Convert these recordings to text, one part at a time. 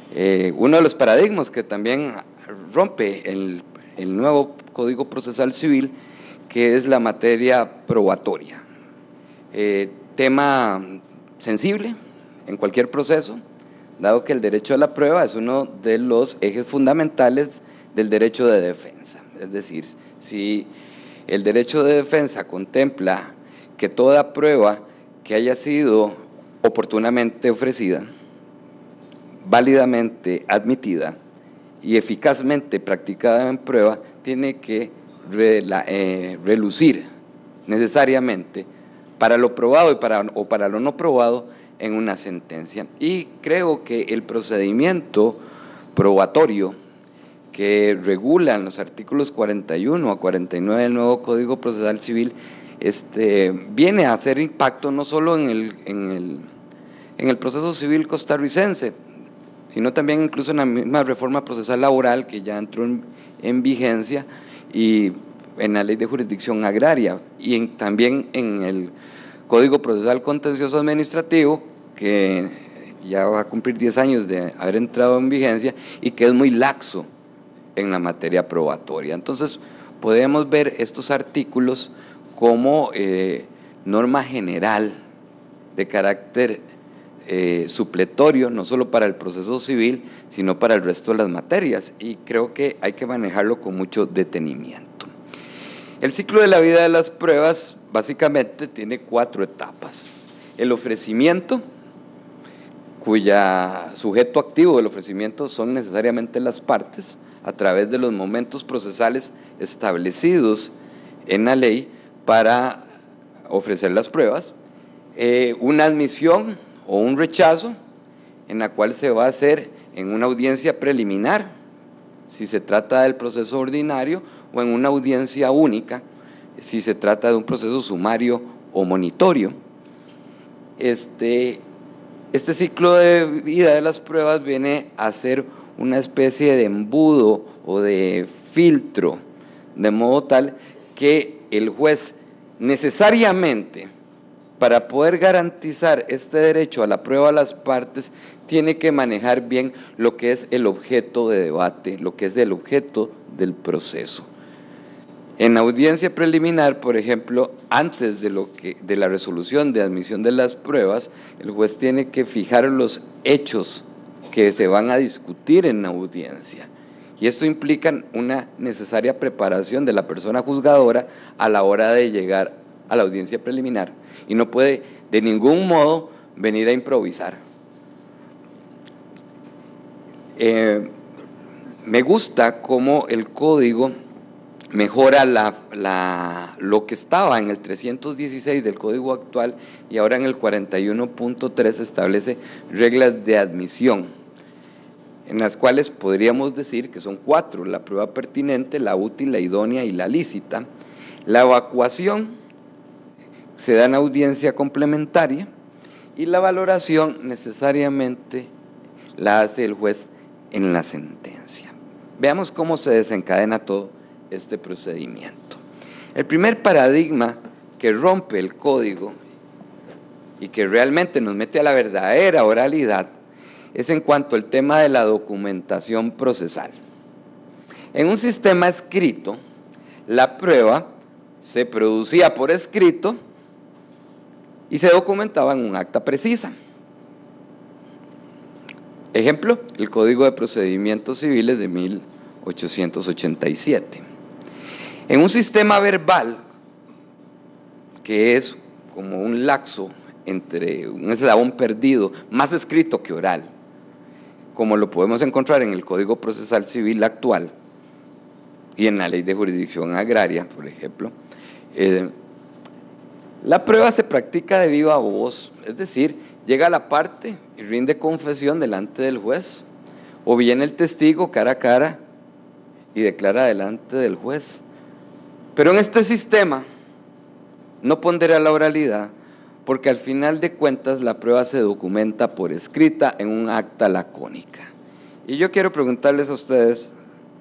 Uno de los paradigmas que también rompe el nuevo Código Procesal Civil, que es la materia probatoria. Tema sensible en cualquier proceso, dado que el derecho a la prueba es uno de los ejes fundamentales del derecho de defensa. Es decir, si el derecho de defensa contempla que toda prueba que haya sido oportunamente ofrecida, válidamente admitida y eficazmente practicada en prueba, tiene que relucir necesariamente para lo probado o para lo no probado en una sentencia. Y creo que el procedimiento probatorio que regulan los artículos 41 a 49 del nuevo Código Procesal Civil viene a hacer impacto no solo en el proceso civil costarricense, sino también incluso en la misma reforma procesal laboral que ya entró en vigencia, y en la Ley de Jurisdicción Agraria, y también en el Código Procesal Contencioso Administrativo, que ya va a cumplir 10 años de haber entrado en vigencia y que es muy laxo en la materia probatoria. Entonces, podemos ver estos artículos como norma general de carácter supletorio, no solo para el proceso civil, sino para el resto de las materias, y creo que hay que manejarlo con mucho detenimiento. El ciclo de la vida de las pruebas básicamente tiene 4 etapas. El ofrecimiento, cuya sujeto activo del ofrecimiento son necesariamente las partes, a través de los momentos procesales establecidos en la ley para ofrecer las pruebas. Una admisión o un rechazo, en la cual se va a hacer en una audiencia preliminar, si se trata del proceso ordinario, o en una audiencia única, si se trata de un proceso sumario o monitorio. Este ciclo de vida de las pruebas viene a ser una especie de embudo o de filtro, de modo tal que el juez necesariamente, para poder garantizar este derecho a la prueba a las partes, tiene que manejar bien lo que es el objeto de debate, lo que es el objeto del proceso. En la audiencia preliminar, por ejemplo, antes de la resolución de admisión de las pruebas, el juez tiene que fijar los hechos que se van a discutir en la audiencia. Y esto implica una necesaria preparación de la persona juzgadora a la hora de llegar a la audiencia preliminar, y no puede de ningún modo venir a improvisar. Me gusta cómo el código mejora lo que estaba en el 316 del código actual, y ahora en el 41.3 establece reglas de admisión, en las cuales podríamos decir que son 4: la prueba pertinente, la útil, la idónea y la lícita. La evacuación se da en audiencia complementaria, y la valoración necesariamente la hace el juez en la sentencia. Veamos cómo se desencadena todo este procedimiento. El primer paradigma que rompe el código y que realmente nos mete a la verdadera oralidad es en cuanto al tema de la documentación procesal. En un sistema escrito, la prueba se producía por escrito y se documentaba en un acta precisa. Ejemplo, el Código de Procedimientos Civiles de 1887. En un sistema verbal, que es como un laxo entre un eslabón perdido, más escrito que oral, como lo podemos encontrar en el Código Procesal Civil actual y en la Ley de Jurisdicción Agraria, por ejemplo, la prueba se practica de viva voz, es decir, llega la parte y rinde confesión delante del juez, o viene el testigo cara a cara y declara delante del juez. Pero en este sistema no pondera la oralidad, porque al final de cuentas la prueba se documenta por escrita en un acta lacónica. Y yo quiero preguntarles a ustedes,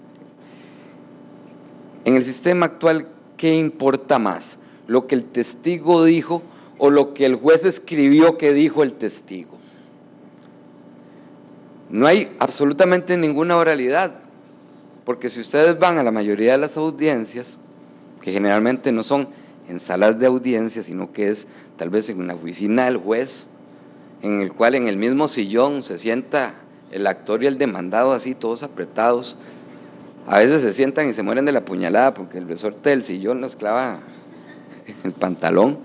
en el sistema actual, ¿qué importa más? ¿Lo que el testigo dijo o lo que el juez escribió que dijo el testigo? No hay absolutamente ninguna oralidad, porque si ustedes van a la mayoría de las audiencias, que generalmente no son en salas de audiencia, sino que es tal vez en la oficina del juez, en el cual en el mismo sillón se sienta el actor y el demandado así, todos apretados. A veces se sientan y se mueren de la puñalada porque el resorte del sillón los clava en el pantalón.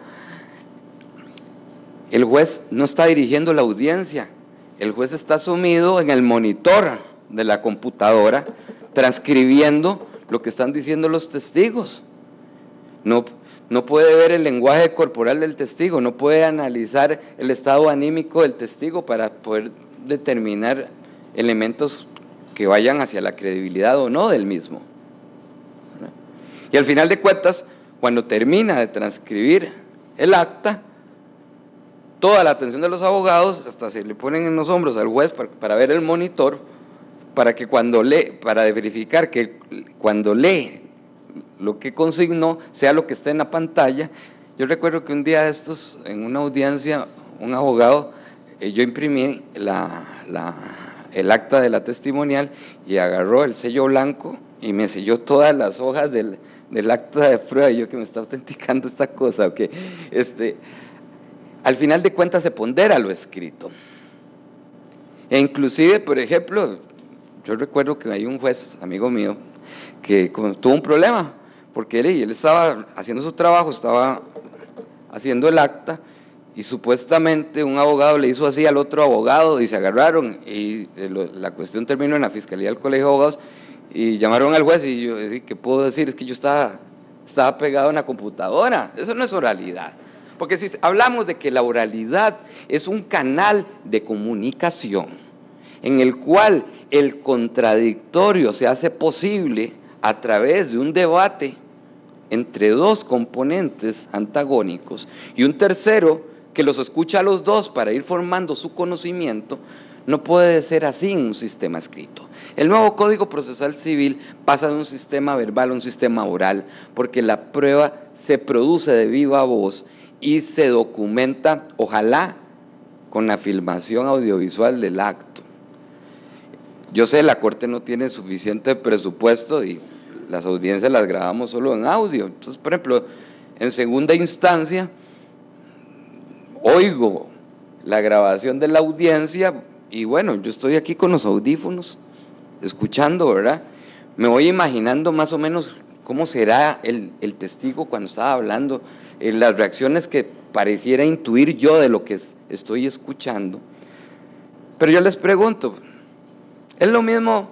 El juez no está dirigiendo la audiencia, el juez está sumido en el monitor de la computadora, transcribiendo lo que están diciendo los testigos. No puede ver el lenguaje corporal del testigo, no puede analizar el estado anímico del testigo para poder determinar elementos que vayan hacia la credibilidad o no del mismo. Y al final de cuentas, cuando termina de transcribir el acta, toda la atención de los abogados, hasta se le ponen en los hombros al juez para ver el monitor, para que cuando lee, para verificar que cuando lee lo que consignó sea lo que está en la pantalla. Yo recuerdo que un día de estos, en una audiencia, un abogado, yo imprimí el acta de la testimonial y agarró el sello blanco y me selló todas las hojas del acta de prueba, y yo que me está autenticando esta cosa, okay. Al final de cuentas se pondera lo escrito. E inclusive, por ejemplo, yo recuerdo que hay un juez, amigo mío, que tuvo un problema, porque él estaba haciendo su trabajo, estaba haciendo el acta, y supuestamente un abogado le hizo así al otro abogado, y se agarraron, y la cuestión terminó en la Fiscalía del Colegio de Abogados, y llamaron al juez, y yo, ¿qué puedo decir? Es que yo estaba pegado en la computadora. Eso no es oralidad. Porque si hablamos de que la oralidad es un canal de comunicación en el cual el contradictorio se hace posible a través de un debate entre dos componentes antagónicos y un tercero que los escucha a los dos para ir formando su conocimiento, no puede ser así en un sistema escrito. El nuevo Código Procesal Civil pasa de un sistema verbal a un sistema oral, porque la prueba se produce de viva voz y se documenta, ojalá, con la filmación audiovisual del acto. Yo sé, la Corte no tiene suficiente presupuesto y las audiencias las grabamos solo en audio. Entonces, por ejemplo, en segunda instancia, oigo la grabación de la audiencia y bueno, yo estoy aquí con los audífonos, escuchando, ¿verdad? Me voy imaginando más o menos cómo será el testigo cuando estaba hablando, las reacciones que pareciera intuir yo de lo que estoy escuchando. Pero yo les pregunto, ¿es lo mismo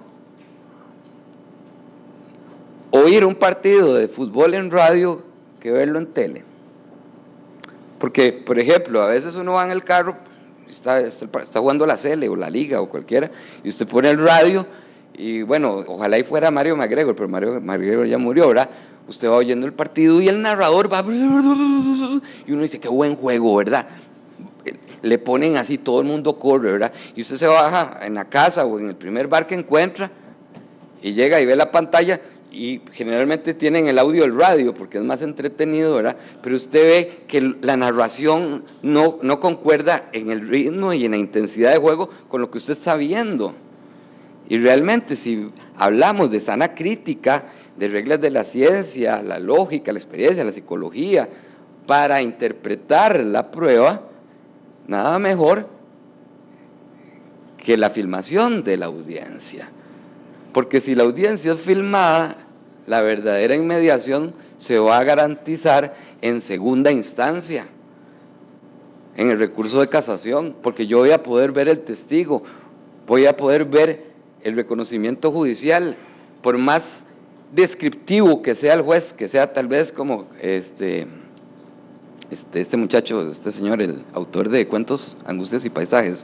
oír un partido de fútbol en radio que verlo en tele? Porque, por ejemplo, a veces uno va en el carro, está jugando la Sele o la Liga o cualquiera, y usted pone el radio, y bueno, ojalá y fuera Mario McGregor, pero Mario McGregor ya murió, ¿verdad? Usted va oyendo el partido y el narrador va, y uno dice, qué buen juego, ¿verdad? Le ponen así, todo el mundo corre, ¿verdad? Y usted se baja en la casa o en el primer bar que encuentra y llega y ve la pantalla, y generalmente tienen el audio del radio porque es más entretenido, ¿verdad? Pero usted ve que la narración no concuerda en el ritmo y en la intensidad de juego con lo que usted está viendo. Y realmente, si hablamos de sana crítica, de reglas de la ciencia, la lógica, la experiencia, la psicología, para interpretar la prueba, nada mejor que la filmación de la audiencia. Porque si la audiencia es filmada, la verdadera inmediación se va a garantizar en segunda instancia, en el recurso de casación, porque yo voy a poder ver el testigo, voy a poder ver el reconocimiento judicial, por más descriptivo que sea el juez, que sea tal vez como este muchacho, este señor, el autor de Cuentos, Angustias y Paisajes,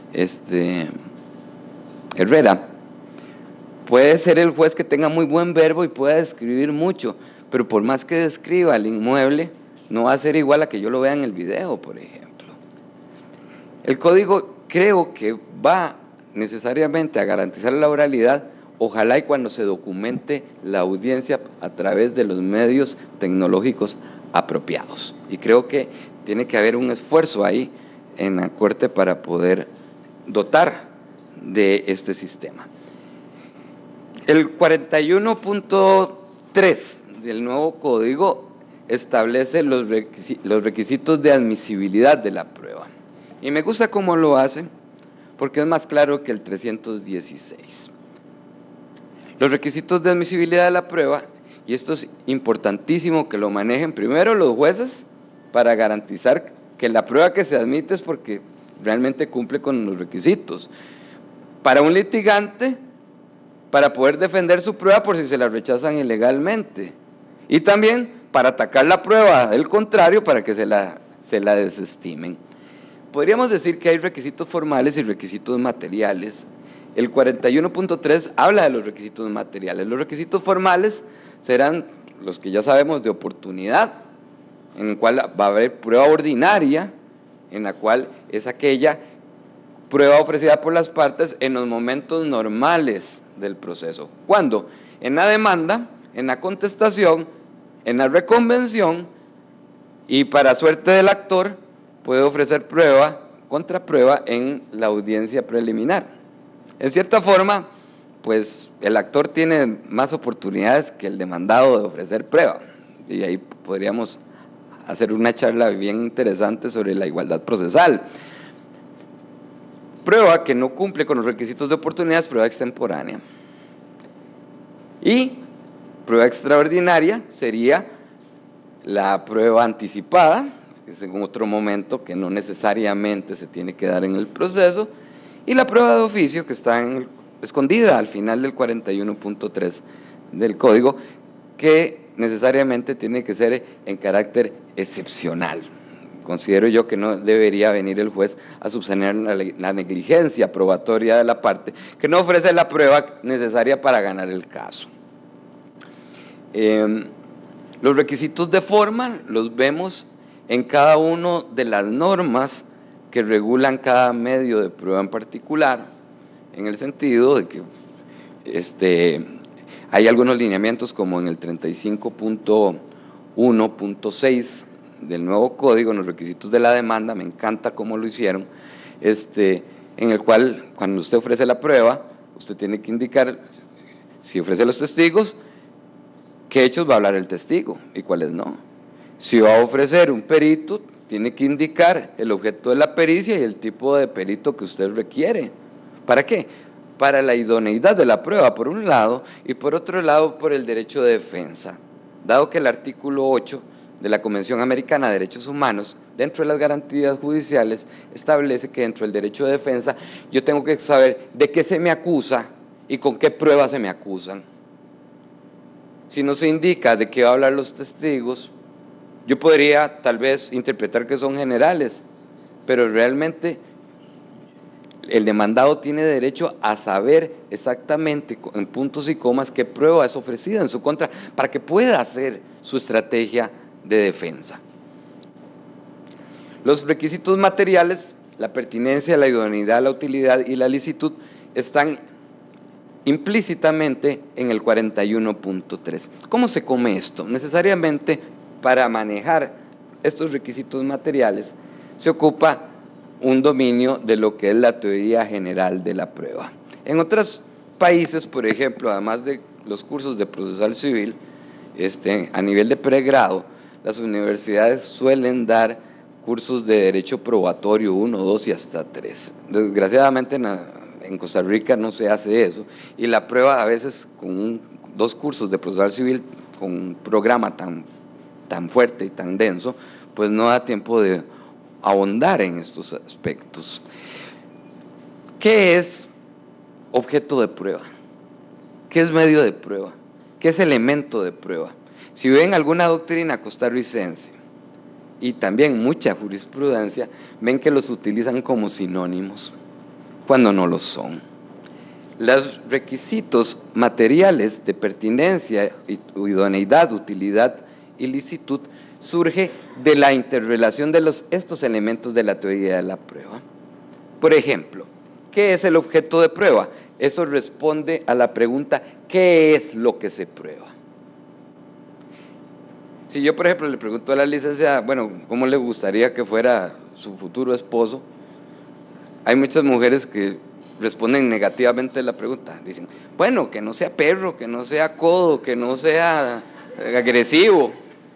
Herrera. Puede ser el juez que tenga muy buen verbo y pueda describir mucho, pero por más que describa el inmueble, no va a ser igual a que yo lo vea en el video, por ejemplo. El código creo que va necesariamente a garantizar la oralidad, ojalá y cuando se documente la audiencia a través de los medios tecnológicos apropiados. Y creo que tiene que haber un esfuerzo ahí en la Corte para poder dotar de este sistema. El 41.3 del nuevo código establece los requisitos de admisibilidad de la prueba. Y me gusta cómo lo hace, porque es más claro que el 316. Los requisitos de admisibilidad de la prueba, y esto es importantísimo que lo manejen primero los jueces para garantizar que la prueba que se admite es porque realmente cumple con los requisitos. Para un litigante, para poder defender su prueba por si se la rechazan ilegalmente. Y también para atacar la prueba del contrario para que se la desestimen. Podríamos decir que hay requisitos formales y requisitos materiales. El 41.3 habla de los requisitos materiales. Los requisitos formales serán los que ya sabemos de oportunidad, en el cual va a haber prueba ordinaria, en la cual es aquella prueba ofrecida por las partes en los momentos normales del proceso. ¿Cuándo? En la demanda, en la contestación, en la reconvención, y para suerte del actor puede ofrecer prueba, contraprueba en la audiencia preliminar. En cierta forma, pues el actor tiene más oportunidades que el demandado de ofrecer prueba, y ahí podríamos hacer una charla bien interesante sobre la igualdad procesal. Prueba que no cumple con los requisitos de oportunidad es prueba extemporánea. Y prueba extraordinaria sería la prueba anticipada, que es en otro momento que no necesariamente se tiene que dar en el proceso, y la prueba de oficio que está escondida al final del 41.3 del código, que necesariamente tiene que ser en carácter excepcional. Considero yo que no debería venir el juez a subsanar la negligencia probatoria de la parte que no ofrece la prueba necesaria para ganar el caso. Los requisitos de forma los vemos en cada una de las normas que regulan cada medio de prueba en particular, en el sentido de que hay algunos lineamientos como en el 35.1.6 del nuevo código, en los requisitos de la demanda, me encanta cómo lo hicieron, en el cual cuando usted ofrece la prueba, usted tiene que indicar, si ofrece los testigos, qué hechos va a hablar el testigo y cuáles no. Si va a ofrecer un perito, tiene que indicar el objeto de la pericia y el tipo de perito que usted requiere. ¿Para qué? Para la idoneidad de la prueba, por un lado, y por otro lado, por el derecho de defensa. Dado que el artículo 8 de la Convención Americana de Derechos Humanos, dentro de las garantías judiciales, establece que dentro del derecho de defensa yo tengo que saber de qué se me acusa y con qué pruebas se me acusan. Si no se indica de qué va a hablar los testigos, yo podría tal vez interpretar que son generales, pero realmente el demandado tiene derecho a saber exactamente en puntos y comas qué prueba es ofrecida en su contra para que pueda hacer su estrategia de defensa. Los requisitos materiales, la pertinencia, la idoneidad, la utilidad y la licitud están implícitamente en el 41.3. ¿Cómo se come esto? Necesariamente para manejar estos requisitos materiales se ocupa un dominio de lo que es la teoría general de la prueba. En otros países, por ejemplo, además de los cursos de procesal civil, a nivel de pregrado, las universidades suelen dar cursos de derecho probatorio 1, 2 y hasta 3. Desgraciadamente en Costa Rica no se hace eso, y la prueba a veces con 2 cursos de procesal civil, con un programa tan fuerte y tan denso, pues no da tiempo de ahondar en estos aspectos. ¿Qué es objeto de prueba? ¿Qué es medio de prueba? ¿Qué es elemento de prueba? Si ven alguna doctrina costarricense y también mucha jurisprudencia, ven que los utilizan como sinónimos, cuando no lo son. Los requisitos materiales de pertinencia, idoneidad, utilidad y licitud surge de la interrelación de estos elementos de la teoría de la prueba. Por ejemplo, ¿qué es el objeto de prueba? Eso responde a la pregunta, ¿qué es lo que se prueba? Si yo, por ejemplo, le pregunto a la licenciada, bueno, ¿cómo le gustaría que fuera su futuro esposo? Hay muchas mujeres que responden negativamente a la pregunta. Dicen, bueno, que no sea perro, que no sea codo, que no sea agresivo.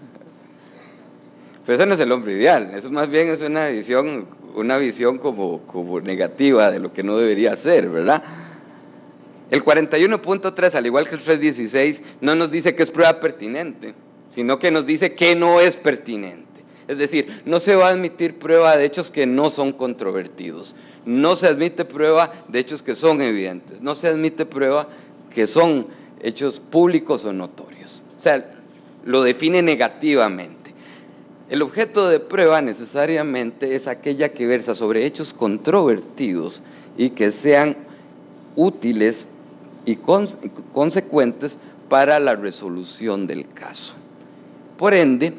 Pero ese no es el hombre ideal, eso más bien es una visión como negativa de lo que no debería ser, ¿verdad? El 41.3, al igual que el 316, no nos dice que es prueba pertinente, sino que nos dice que no es pertinente. Es decir, no se va a admitir prueba de hechos que no son controvertidos, no se admite prueba de hechos que son evidentes, no se admite prueba que son hechos públicos o notorios. O sea, lo define negativamente. El objeto de prueba necesariamente es aquella que versa sobre hechos controvertidos y que sean útiles y consecuentes para la resolución del caso. Por ende,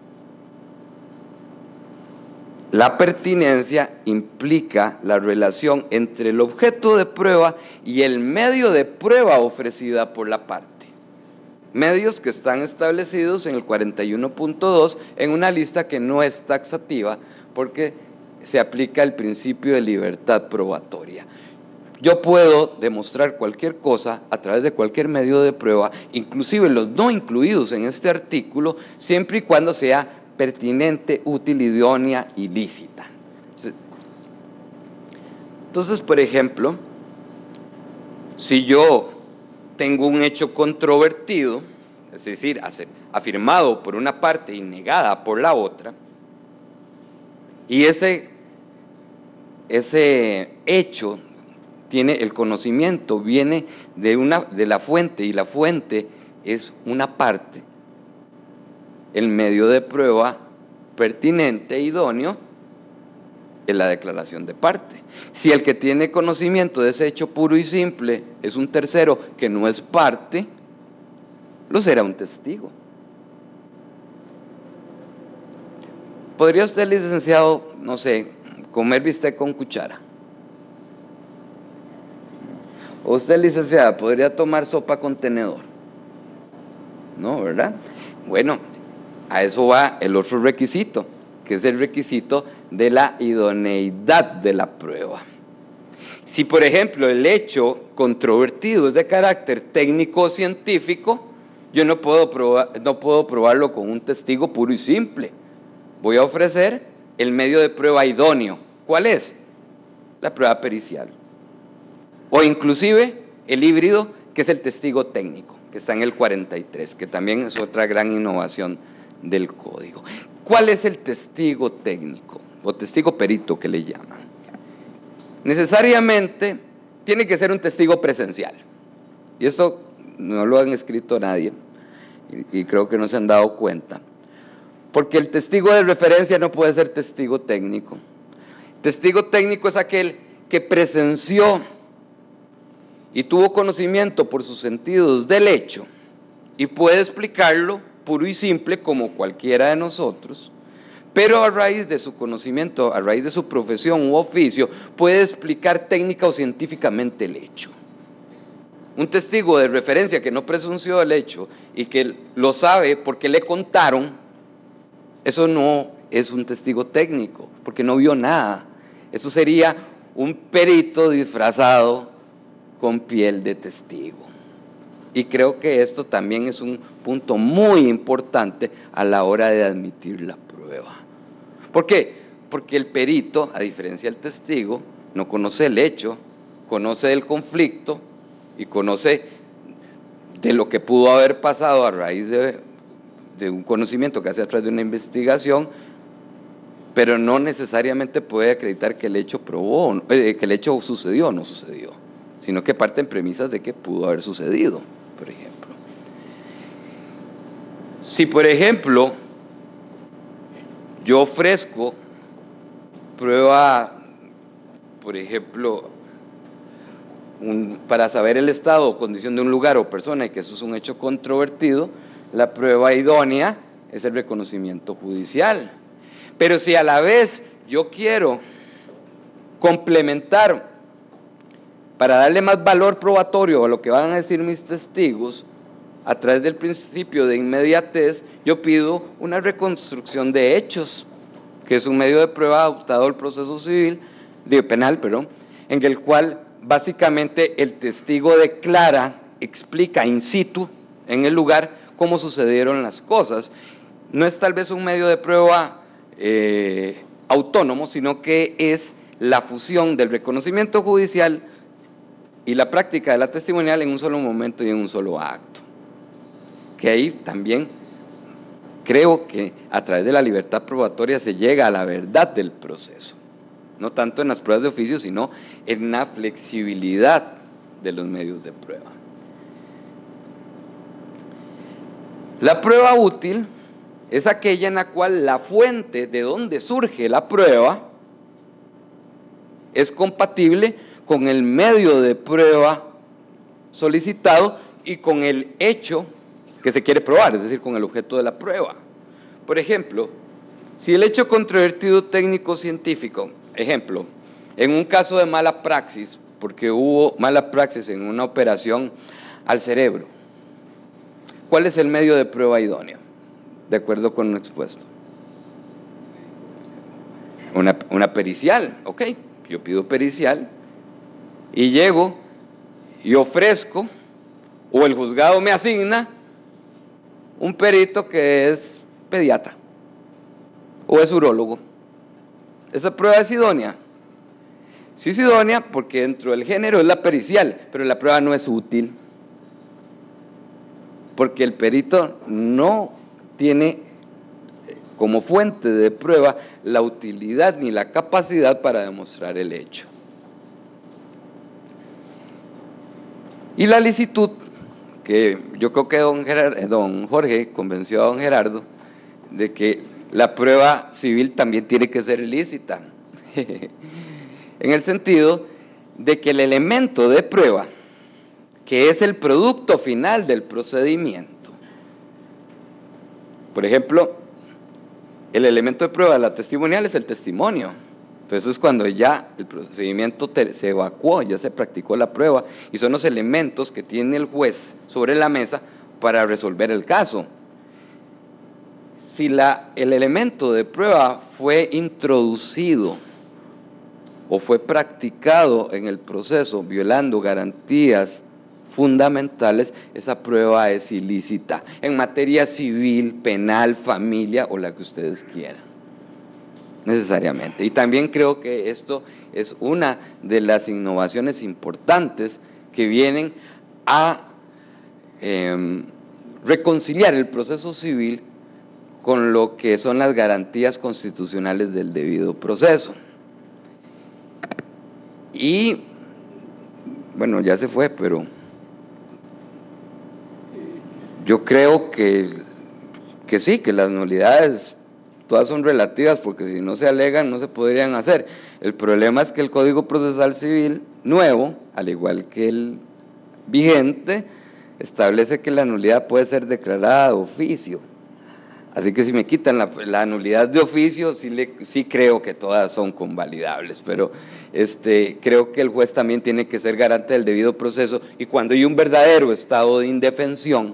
la pertinencia implica la relación entre el objeto de prueba y el medio de prueba ofrecida por la parte. Medios que están establecidos en el 41.2 en una lista que no es taxativa porque se aplica el principio de libertad probatoria. Yo puedo demostrar cualquier cosa a través de cualquier medio de prueba, inclusive los no incluidos en este artículo, siempre y cuando sea pertinente, útil, idónea y lícita. Entonces, por ejemplo, si yo tengo un hecho controvertido, es decir, afirmado por una parte y negada por la otra, y ese hecho tiene el conocimiento, viene de la fuente, y la fuente es una parte, el medio de prueba pertinente e idóneo es la declaración de parte. Si el que tiene conocimiento de ese hecho puro y simple es un tercero que no es parte, lo será un testigo. ¿Podría usted, licenciado, no sé, comer bistec con cuchara? ¿O usted, licenciada, podría tomar sopa con tenedor? No, ¿verdad? Bueno, a eso va el otro requisito, que es el requisito de la idoneidad de la prueba. Si, por ejemplo, el hecho controvertido es de carácter técnico o científico, yo no puedo probarlo con un testigo puro y simple. Voy a ofrecer el medio de prueba idóneo. ¿Cuál es? La prueba pericial. O inclusive el híbrido, que es el testigo técnico, que está en el 43, que también es otra gran innovación del código. ¿Cuál es el testigo técnico o testigo perito que le llaman? Necesariamente tiene que ser un testigo presencial. Y esto no lo han escrito nadie y creo que no se han dado cuenta. Porque el testigo de referencia no puede ser testigo técnico. Testigo técnico es aquel que presenció y tuvo conocimiento por sus sentidos del hecho y puede explicarlo puro y simple como cualquiera de nosotros, pero a raíz de su conocimiento, a raíz de su profesión u oficio, puede explicar técnica o científicamente el hecho. Un testigo de referencia que no presenció el hecho y que lo sabe porque le contaron, eso no es un testigo técnico, porque no vio nada. Eso sería un perito disfrazado con piel de testigo. Y creo que esto también es un punto muy importante a la hora de admitir la prueba. ¿Por qué? Porque el perito, a diferencia del testigo, no conoce el hecho, conoce del conflicto y conoce de lo que pudo haber pasado a raíz de un conocimiento que hace a través de una investigación, pero no necesariamente puede acreditar que el hecho que el hecho sucedió o no sucedió, sino que parten premisas de que pudo haber sucedido, por ejemplo. Si, por ejemplo, yo ofrezco prueba, por ejemplo, para saber el estado o condición de un lugar o persona y que eso es un hecho controvertido, la prueba idónea es el reconocimiento judicial. Pero si a la vez yo quiero complementar para darle más valor probatorio a lo que van a decir mis testigos, a través del principio de inmediatez, yo pido una reconstrucción de hechos, que es un medio de prueba adoptado al proceso penal, en el cual básicamente el testigo declara, explica in situ, en el lugar, cómo sucedieron las cosas. No es tal vez un medio de prueba autónomo, sino que es la fusión del reconocimiento judicial y la práctica de la testimonial en un solo momento y en un solo acto. Que ahí también creo que a través de la libertad probatoria se llega a la verdad del proceso, no tanto en las pruebas de oficio, sino en la flexibilidad de los medios de prueba. La prueba útil es aquella en la cual la fuente de donde surge la prueba es compatible con el medio de prueba solicitado y con el hecho que se quiere probar, es decir, con el objeto de la prueba. Por ejemplo, si el hecho controvertido técnico-científico, ejemplo, en un caso de mala praxis, porque hubo mala praxis en una operación al cerebro, ¿cuál es el medio de prueba idóneo? De acuerdo con lo expuesto. Una pericial, ok, yo pido pericial y llego y ofrezco, o el juzgado me asigna un perito que es pediatra o es urólogo. ¿Esa prueba es idónea? Sí es idónea porque dentro del género es la pericial, pero la prueba no es útil, porque el perito no tiene como fuente de prueba la utilidad ni la capacidad para demostrar el hecho. Y la licitud, que yo creo que don Jorge convenció a don Gerardo de que la prueba civil también tiene que ser lícita, en el sentido de que el elemento de prueba, que es el producto final del procedimiento, por ejemplo, el elemento de prueba de la testimonial es el testimonio. Pero eso es cuando ya el procedimiento se evacuó, ya se practicó la prueba, y son los elementos que tiene el juez sobre la mesa para resolver el caso. Si el elemento de prueba fue introducido o fue practicado en el proceso violando garantías fundamentales, esa prueba es ilícita en materia civil, penal, familia o la que ustedes quieran, necesariamente. Y también creo que esto es una de las innovaciones importantes que vienen a reconciliar el proceso civil con lo que son las garantías constitucionales del debido proceso. Y bueno, ya se fue, pero yo creo que sí, que las nulidades todas son relativas, porque si no se alegan no se podrían hacer. El problema es que el Código Procesal Civil nuevo, al igual que el vigente, establece que la nulidad puede ser declarada de oficio. Así que si me quitan la nulidad de oficio, sí creo que todas son convalidables, pero creo que el juez también tiene que ser garante del debido proceso, y cuando hay un verdadero estado de indefensión,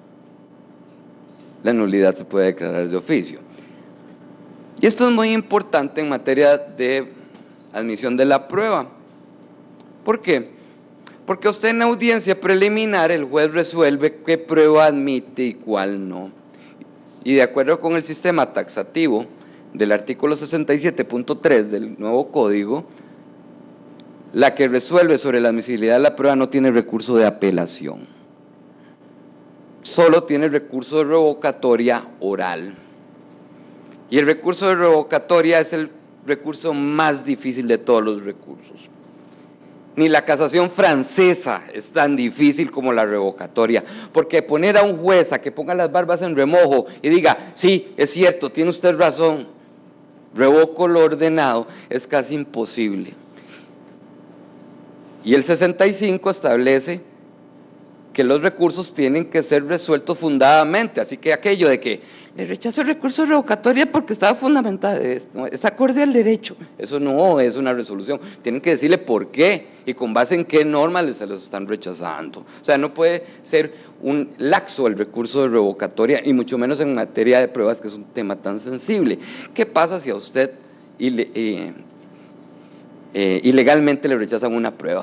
la nulidad se puede declarar de oficio. Y esto es muy importante en materia de admisión de la prueba. ¿Por qué? Porque usted en la audiencia preliminar el juez resuelve qué prueba admite y cuál no. Y de acuerdo con el sistema taxativo del artículo 67.3 del nuevo código, la que resuelve sobre la admisibilidad de la prueba no tiene recurso de apelación, solo tiene recurso de revocatoria oral. Y el recurso de revocatoria es el recurso más difícil de todos los recursos. Ni la casación francesa es tan difícil como la revocatoria, porque poner a un juez a que ponga las barbas en remojo y diga, sí, es cierto, tiene usted razón, revoco lo ordenado, es casi imposible. Y el 65 establece que los recursos tienen que ser resueltos fundadamente, así que aquello de que le rechazo el recurso de revocatoria porque estaba fundamentado, es acorde al derecho, eso no es una resolución, tienen que decirle por qué y con base en qué normas se los están rechazando. O sea, no puede ser un laxo el recurso de revocatoria, y mucho menos en materia de pruebas, que es un tema tan sensible. ¿Qué pasa si a usted ilegalmente le rechazan una prueba?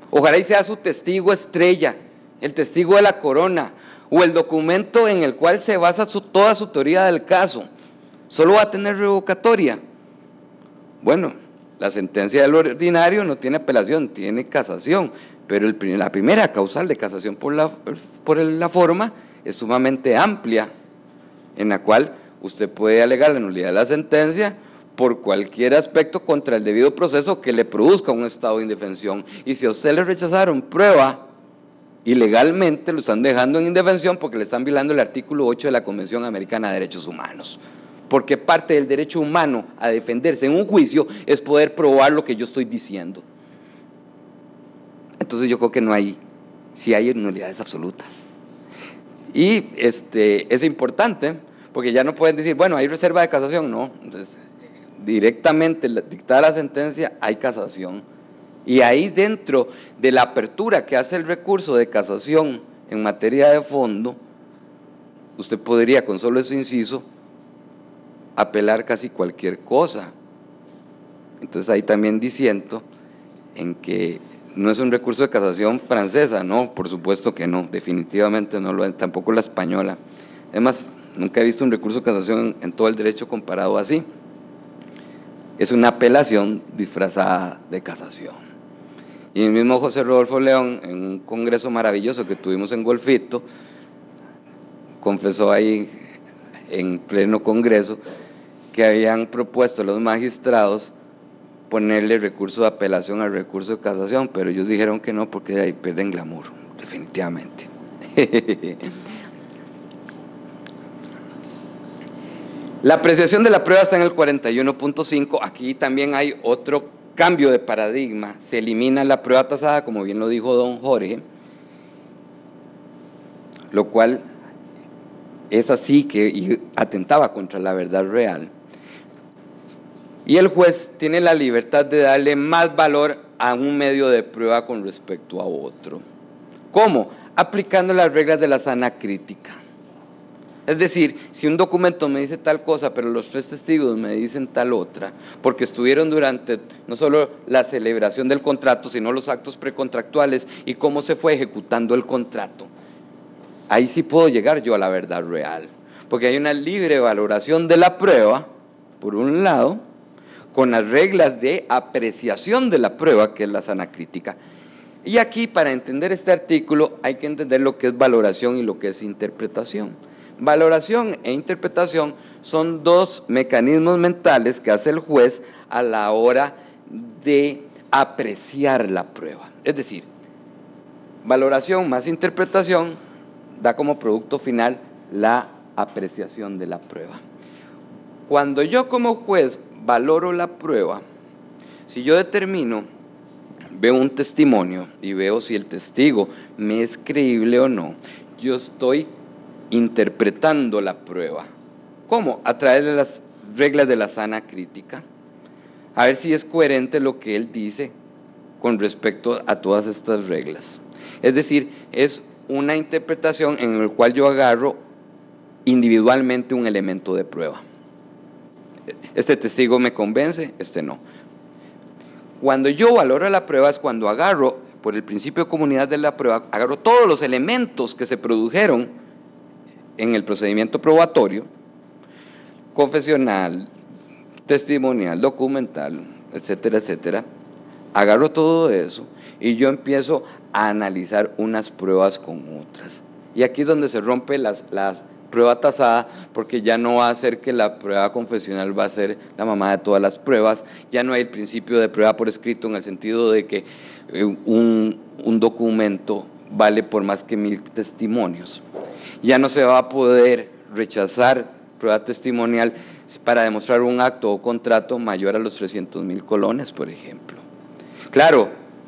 Ojalá y sea su testigo estrella, el testigo de la corona, o el documento en el cual se basa toda su teoría del caso. Solo va a tener revocatoria. Bueno, la sentencia del ordinario no tiene apelación, tiene casación, pero la primera causal de casación por la forma es sumamente amplia, en la cual usted puede alegar la nulidad de la sentencia por cualquier aspecto contra el debido proceso que le produzca un estado de indefensión. Y si a usted le rechazaron prueba, ilegalmente lo están dejando en indefensión porque le están violando el artículo 8 de la Convención Americana de Derechos Humanos. Porque parte del derecho humano a defenderse en un juicio es poder probar lo que yo estoy diciendo. Entonces yo creo que no hay, sí hay nulidades absolutas. Y es importante, porque ya no pueden decir, bueno, hay reserva de casación, no. Entonces, directamente dictada la sentencia, hay casación. Y ahí dentro de la apertura que hace el recurso de casación en materia de fondo, usted podría con solo ese inciso apelar casi cualquier cosa. Entonces ahí también diciendo en que no es un recurso de casación francesa, no, por supuesto que no, definitivamente no lo es, tampoco la española. Además, nunca he visto un recurso de casación en todo el derecho comparado así. Es una apelación disfrazada de casación. Y el mismo José Rodolfo León, en un congreso maravilloso que tuvimos en Golfito, confesó ahí en pleno congreso que habían propuesto los magistrados ponerle recurso de apelación al recurso de casación, pero ellos dijeron que no porque de ahí pierden glamour, definitivamente. La apreciación de la prueba está en el 41.5, aquí también hay otro cambio de paradigma, se elimina la prueba tasada, como bien lo dijo don Jorge, lo cual es así que atentaba contra la verdad real. Y el juez tiene la libertad de darle más valor a un medio de prueba con respecto a otro. ¿Cómo? Aplicando las reglas de la sana crítica. Es decir, si un documento me dice tal cosa, pero los 3 testigos me dicen tal otra, porque estuvieron durante no solo la celebración del contrato, sino los actos precontractuales y cómo se fue ejecutando el contrato, ahí sí puedo llegar yo a la verdad real, porque hay una libre valoración de la prueba, por un lado, con las reglas de apreciación de la prueba, que es la sana crítica. Y aquí, para entender este artículo, hay que entender lo que es valoración y lo que es interpretación. Valoración e interpretación son 2 mecanismos mentales que hace el juez a la hora de apreciar la prueba. Es decir, valoración más interpretación da como producto final la apreciación de la prueba. Cuando yo como juez valoro la prueba, si yo determino, veo un testimonio y veo si el testigo me es creíble o no, yo estoy interpretando la prueba. ¿Cómo? A través de las reglas de la sana crítica, a ver si es coherente lo que él dice con respecto a todas estas reglas. Es decir, es una interpretación en la cual yo agarro individualmente un elemento de prueba. Este testigo me convence, este no. Cuando yo valoro la prueba es cuando agarro, por el principio de comunidad de la prueba, agarro todos los elementos que se produjeron en el procedimiento probatorio, confesional, testimonial, documental, etcétera, etcétera, agarro todo eso y yo empiezo a analizar unas pruebas con otras. Y aquí es donde se rompe las prueba tasada, porque ya no va a ser que la prueba confesional va a ser la mamá de todas las pruebas, ya no hay el principio de prueba por escrito en el sentido de que un documento vale por más que 1000 testimonios. Ya no se va a poder rechazar prueba testimonial para demostrar un acto o contrato mayor a los 300,000 colones, por ejemplo. Claro,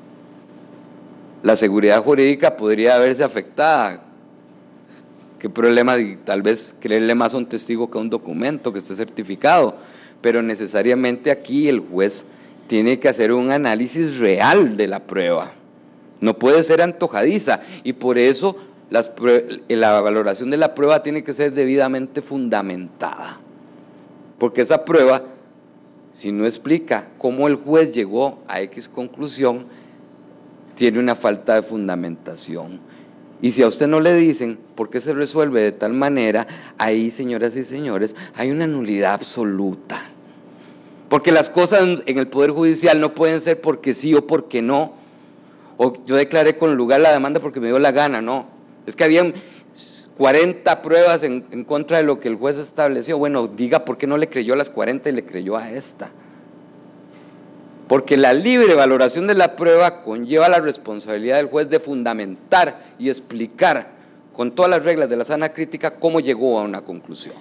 la seguridad jurídica podría verse afectada. ¿Qué problema de tal vez creerle más a un testigo que a un documento que esté certificado? Pero necesariamente aquí el juez tiene que hacer un análisis real de la prueba. No puede ser antojadiza y por eso la valoración de la prueba tiene que ser debidamente fundamentada. Porque esa prueba, si no explica cómo el juez llegó a X conclusión, tiene una falta de fundamentación. Y si a usted no le dicen por qué se resuelve de tal manera, ahí, señoras y señores, hay una nulidad absoluta. Porque las cosas en el Poder Judicial no pueden ser porque sí o porque no. O yo declaré con lugar la demanda porque me dio la gana, no. Es que habían 40 pruebas en contra de lo que el juez estableció. Bueno, diga por qué no le creyó a las 40 y le creyó a esta. Porque la libre valoración de la prueba conlleva la responsabilidad del juez de fundamentar y explicar con todas las reglas de la sana crítica cómo llegó a una conclusión.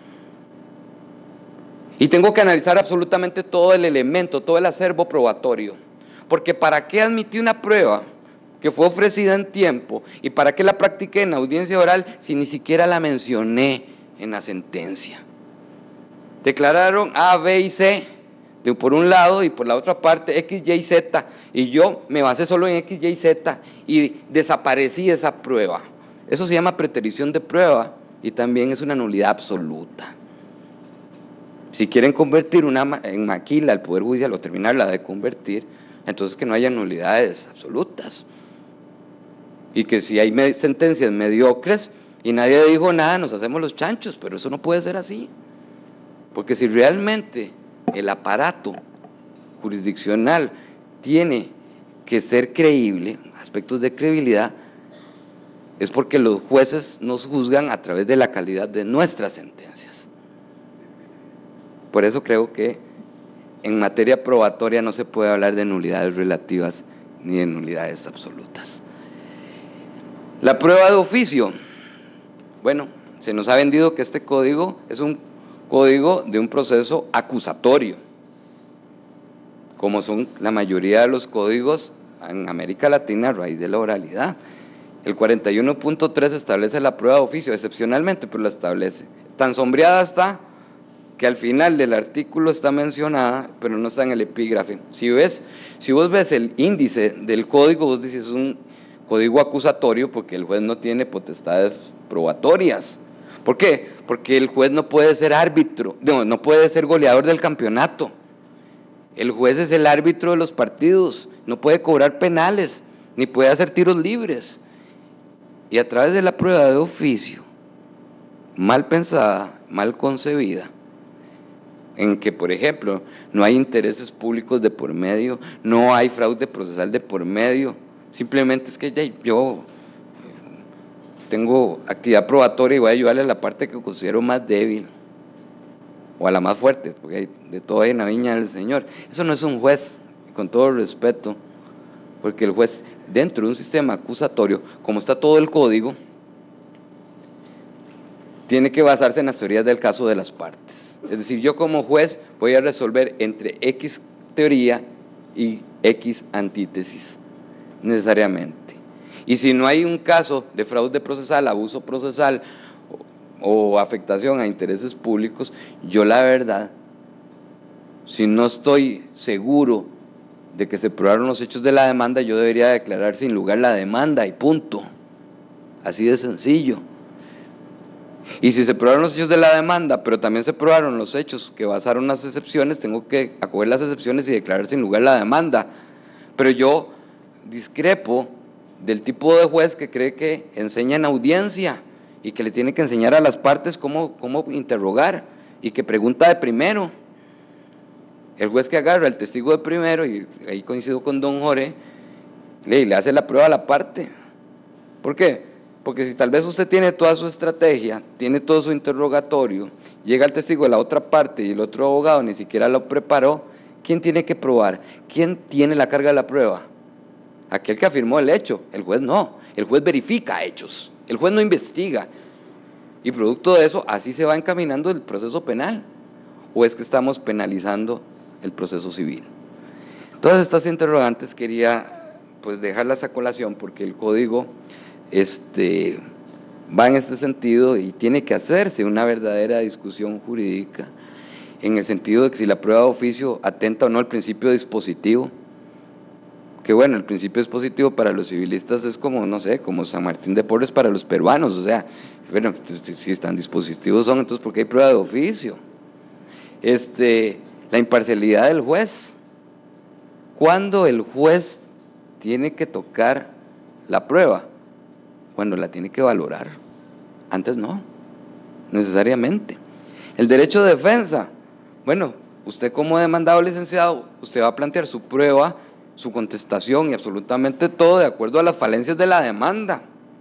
Y tengo que analizar absolutamente todo el elemento, todo el acervo probatorio. Porque ¿para qué admití una prueba que fue ofrecida en tiempo y para qué la practiqué en audiencia oral si ni siquiera la mencioné en la sentencia? Declararon A, B y C por un lado y por la otra parte X, Y, Z, y yo me basé solo en X, Y, Z y desaparecí esa prueba. Eso se llama preterición de prueba y también es una nulidad absoluta. Si quieren convertir en maquila el Poder Judicial o terminarla de convertir, entonces que no haya nulidades absolutas. Y que si hay sentencias mediocres y nadie dijo nada, nos hacemos los chanchos, pero eso no puede ser así. Porque si realmente el aparato jurisdiccional tiene que ser creíble, aspectos de credibilidad, es porque los jueces nos juzgan a través de la calidad de nuestras sentencias. Por eso creo que en materia probatoria no se puede hablar de nulidades relativas ni de nulidades absolutas. La prueba de oficio. Bueno, se nos ha vendido que este código es un código de un proceso acusatorio, como son la mayoría de los códigos en América Latina a raíz de la oralidad. El 41.3 establece la prueba de oficio, excepcionalmente, pero la establece. Tan sombreada está que al final del artículo está mencionada, pero no está en el epígrafe. Si vos ves el índice del código, vos dices es un código acusatorio porque el juez no tiene potestades probatorias. ¿Por qué? Porque el juez no puede ser árbitro, no puede ser goleador del campeonato. El juez es el árbitro de los partidos, no puede cobrar penales, ni puede hacer tiros libres. Y a través de la prueba de oficio, mal pensada, mal concebida, en que, por ejemplo, no hay intereses públicos de por medio, no hay fraude procesal de por medio, simplemente es que yo tengo actividad probatoria y voy a ayudarle a la parte que considero más débil o a la más fuerte, porque hay de todo ahí en la viña del Señor. Eso no es un juez, con todo el respeto, porque el juez, dentro de un sistema acusatorio, como está todo el código, tiene que basarse en las teorías del caso de las partes. Es decir, yo como juez voy a resolver entre X teoría y X antítesis, necesariamente. Y si no hay un caso de fraude procesal, abuso procesal o afectación a intereses públicos, yo la verdad, si no estoy seguro de que se probaron los hechos de la demanda, yo debería declarar sin lugar la demanda y punto. Así de sencillo. Y si se probaron los hechos de la demanda, pero también se probaron los hechos que basaron las excepciones, tengo que acoger las excepciones y declarar sin lugar la demanda. Pero yo discrepo del tipo de juez que cree que enseña en audiencia y que le tiene que enseñar a las partes cómo interrogar y que pregunta de primero. El juez que agarra al testigo de primero, y ahí coincido con don Jorge, le hace la prueba a la parte. ¿Por qué? Porque si tal vez usted tiene toda su estrategia, tiene todo su interrogatorio, llega el testigo de la otra parte y el otro abogado ni siquiera lo preparó, ¿quién tiene que probar? ¿Quién tiene la carga de la prueba? Aquel que afirmó el hecho. El juez no, el juez verifica hechos, el juez no investiga. Y producto de eso, así se va encaminando el proceso penal. ¿O es que estamos penalizando el proceso civil? Todas estas interrogantes quería pues dejarlas a colación porque el código va en este sentido y tiene que hacerse una verdadera discusión jurídica en el sentido de que si la prueba de oficio atenta o no al principio dispositivo, que bueno, el principio dispositivo para los civilistas es como, no sé, como San Martín de Porres para los peruanos, o sea, bueno, si están dispositivos son, entonces ¿por qué hay prueba de oficio? La imparcialidad del juez. Cuando el juez tiene que tocar la prueba? Bueno, la tiene que valorar. Antes no, necesariamente. El derecho de defensa. Bueno, usted como demandado licenciado, usted va a plantear su prueba, su contestación y absolutamente todo de acuerdo a las falencias de la demanda.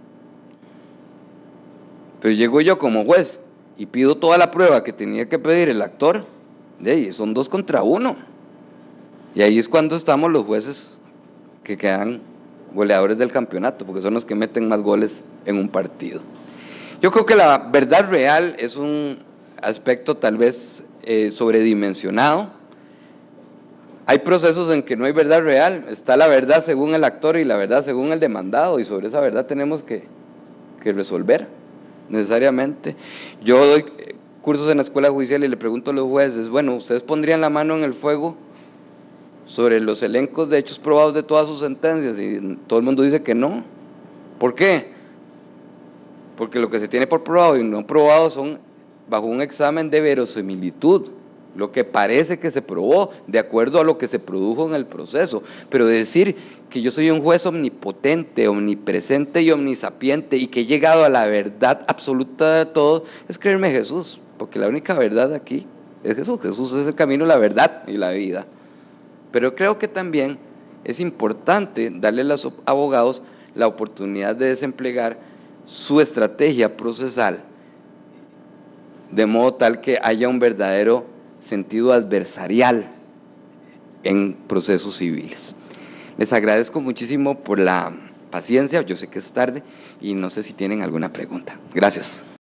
Pero llego yo como juez y pido toda la prueba que tenía que pedir el actor, de ahí son 2 contra 1. Y ahí es cuando estamos los jueces que quedan goleadores del campeonato, porque son los que meten más goles en un partido. Yo creo que la verdad real es un aspecto tal vez sobredimensionado. Hay procesos en que no hay verdad real, está la verdad según el actor y la verdad según el demandado, y sobre esa verdad tenemos que resolver necesariamente. Yo doy cursos en la escuela judicial y le pregunto a los jueces, bueno, ¿ustedes pondrían la mano en el fuego sobre los elencos de hechos probados de todas sus sentencias? Y todo el mundo dice que no. ¿Por qué? Porque lo que se tiene por probado y no probado son bajo un examen de verosimilitud, lo que parece que se probó de acuerdo a lo que se produjo en el proceso. Pero decir que yo soy un juez omnipotente, omnipresente y omnisapiente y que he llegado a la verdad absoluta de todo es creerme Jesús, porque la única verdad aquí es Jesús. Jesús es el camino, la verdad y la vida. Pero creo que también es importante darle a los abogados la oportunidad de desemplear su estrategia procesal de modo tal que haya un verdadero sentido adversarial en procesos civiles. Les agradezco muchísimo por la paciencia, yo sé que es tarde y no sé si tienen alguna pregunta. Gracias.